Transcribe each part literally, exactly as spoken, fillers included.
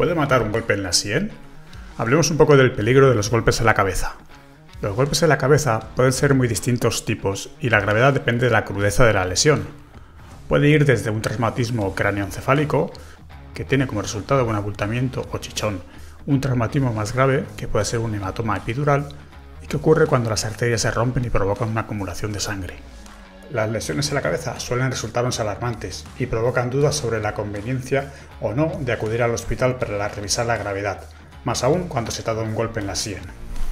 ¿Puede matar un golpe en la sien? Hablemos un poco del peligro de los golpes en la cabeza. Los golpes en la cabeza pueden ser muy distintos tipos y la gravedad depende de la crudeza de la lesión. Puede ir desde un traumatismo cráneoencefálico, que tiene como resultado un abultamiento o chichón, un traumatismo más grave, que puede ser un hematoma epidural, y que ocurre cuando las arterias se rompen y provocan una acumulación de sangre. Las lesiones en la cabeza suelen resultarnos alarmantes y provocan dudas sobre la conveniencia o no de acudir al hospital para revisar la gravedad, más aún cuando se trata de un golpe en la sien.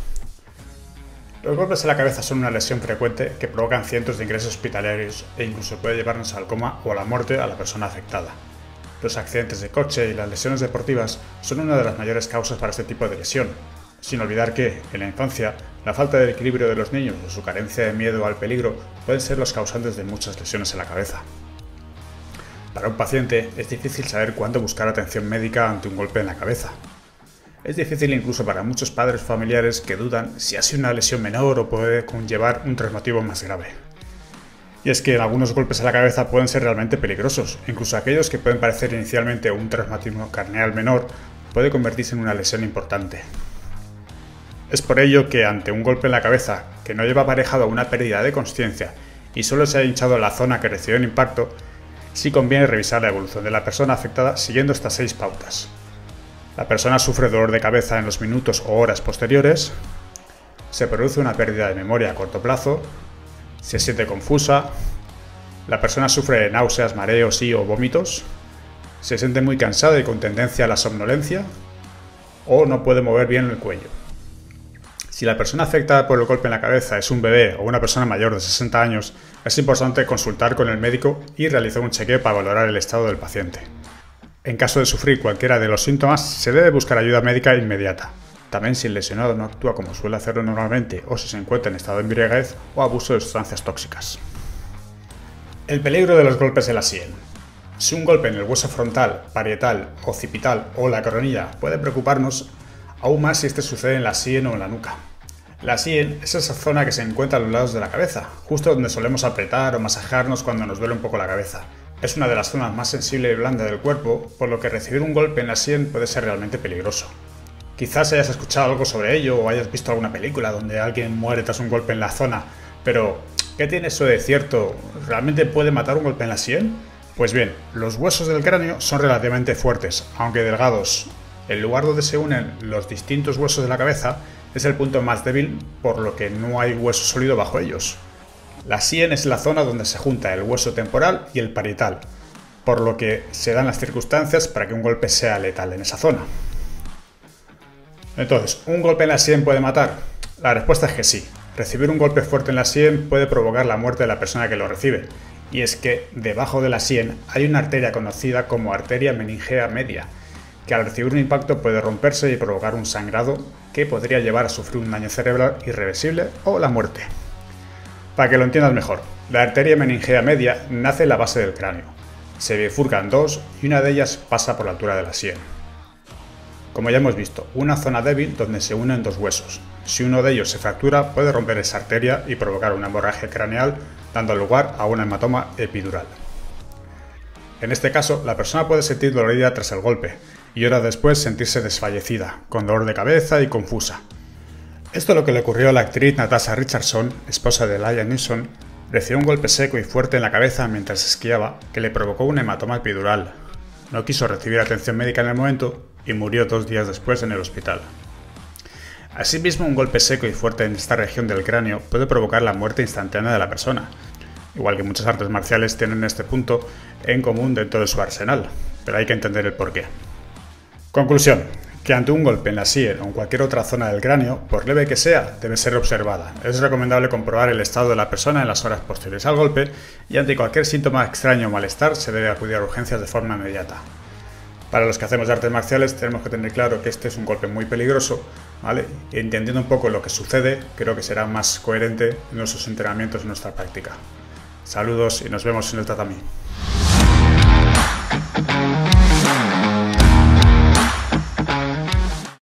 Los golpes en la cabeza son una lesión frecuente que provocan cientos de ingresos hospitalarios e incluso puede llevarnos al coma o a la muerte a la persona afectada. Los accidentes de coche y las lesiones deportivas son una de las mayores causas para este tipo de lesión, sin olvidar que, en la infancia, la falta de equilibrio de los niños o su carencia de miedo al peligro pueden ser los causantes de muchas lesiones en la cabeza. Para un paciente es difícil saber cuándo buscar atención médica ante un golpe en la cabeza. Es difícil incluso para muchos padres familiares que dudan si ha sido una lesión menor o puede conllevar un traumatismo más grave. Y es que algunos golpes en la cabeza pueden ser realmente peligrosos, incluso aquellos que pueden parecer inicialmente un traumatismo craneal menor puede convertirse en una lesión importante. Es por ello que ante un golpe en la cabeza que no lleva aparejado una pérdida de consciencia y solo se ha hinchado la zona que recibió el impacto, sí conviene revisar la evolución de la persona afectada siguiendo estas seis pautas. La persona sufre dolor de cabeza en los minutos o horas posteriores, se produce una pérdida de memoria a corto plazo, se siente confusa, la persona sufre de náuseas, mareos y o vómitos, se siente muy cansada y con tendencia a la somnolencia, o no puede mover bien el cuello. Si la persona afectada por el golpe en la cabeza es un bebé o una persona mayor de sesenta años, es importante consultar con el médico y realizar un chequeo para valorar el estado del paciente. En caso de sufrir cualquiera de los síntomas, se debe buscar ayuda médica inmediata. También si el lesionado no actúa como suele hacerlo normalmente o si se encuentra en estado de embriaguez o abuso de sustancias tóxicas. El peligro de los golpes en la sien. Si un golpe en el hueso frontal, parietal, occipital o la coronilla puede preocuparnos, aún más si este sucede en la sien o en la nuca. La sien es esa zona que se encuentra a los lados de la cabeza, justo donde solemos apretar o masajearnos cuando nos duele un poco la cabeza. Es una de las zonas más sensibles y blandas del cuerpo, por lo que recibir un golpe en la sien puede ser realmente peligroso. Quizás hayas escuchado algo sobre ello o hayas visto alguna película donde alguien muere tras un golpe en la zona, pero ¿qué tiene eso de cierto? ¿Realmente puede matar un golpe en la sien? Pues bien, los huesos del cráneo son relativamente fuertes, aunque delgados. El lugar donde se unen los distintos huesos de la cabeza es el punto más débil, por lo que no hay hueso sólido bajo ellos. La sien es la zona donde se junta el hueso temporal y el parietal, por lo que se dan las circunstancias para que un golpe sea letal en esa zona. Entonces, ¿un golpe en la sien puede matar? La respuesta es que sí. Recibir un golpe fuerte en la sien puede provocar la muerte de la persona que lo recibe, y es que debajo de la sien hay una arteria conocida como arteria meningea media, que al recibir un impacto puede romperse y provocar un sangrado que podría llevar a sufrir un daño cerebral irreversible o la muerte. Para que lo entiendas mejor, la arteria meningea media nace en la base del cráneo. Se bifurca en dos y una de ellas pasa por la altura de la sien. Como ya hemos visto, una zona débil donde se unen dos huesos. Si uno de ellos se fractura, puede romper esa arteria y provocar una hemorragia craneal, dando lugar a un hematoma epidural. En este caso, la persona puede sentir dolorida tras el golpe y horas después sentirse desfallecida, con dolor de cabeza y confusa. Esto es lo que le ocurrió a la actriz Natasha Richardson, esposa de Liam Neeson. Recibió un golpe seco y fuerte en la cabeza mientras esquiaba que le provocó un hematoma epidural. No quiso recibir atención médica en el momento y murió dos días después en el hospital. Asimismo, un golpe seco y fuerte en esta región del cráneo puede provocar la muerte instantánea de la persona, igual que muchas artes marciales tienen este punto en común dentro de su arsenal, pero hay que entender el porqué. Conclusión: que ante un golpe en la sien o en cualquier otra zona del cráneo, por leve que sea, debe ser observada. Es recomendable comprobar el estado de la persona en las horas posteriores al golpe y ante cualquier síntoma extraño o malestar se debe acudir a urgencias de forma inmediata. Para los que hacemos artes marciales tenemos que tener claro que este es un golpe muy peligroso, ¿vale? Y entendiendo un poco lo que sucede, creo que será más coherente en nuestros entrenamientos y nuestra práctica. Saludos y nos vemos en el tatami.